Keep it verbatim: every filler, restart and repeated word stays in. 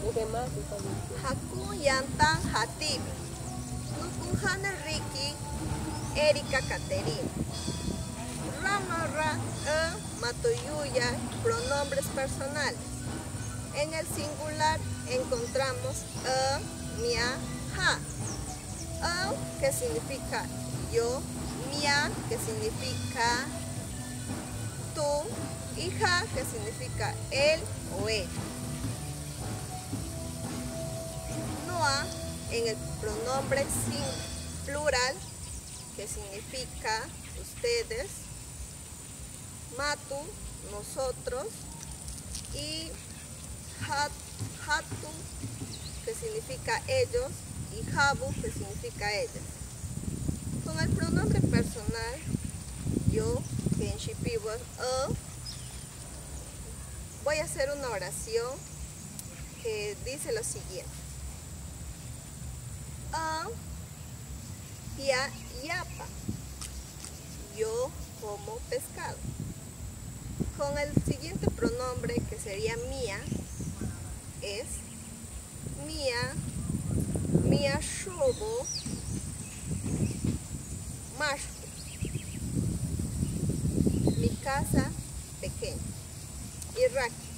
Hakun yantan hatibi. Nukunjana Ricky, Erika Caterina. Rama ra, e, matoyuya, pronombres personales. En el singular encontramos e, mia, ja. E, que significa yo, mia, que significa tú, y ja, que significa él o ella. Noa, en el pronombre sin plural, que significa ustedes, matu, nosotros, y hat, hatu, que significa ellos, y habu, que significa ellas. Con el pronombre personal, yo, que en shipibo es e, voy a hacer una oración que dice lo siguiente. A, pia, yapa. Yo como pescado. Con el siguiente pronombre, que sería mía, es mía, mía shobo, mashku. Mi casa pequeña. Y raki.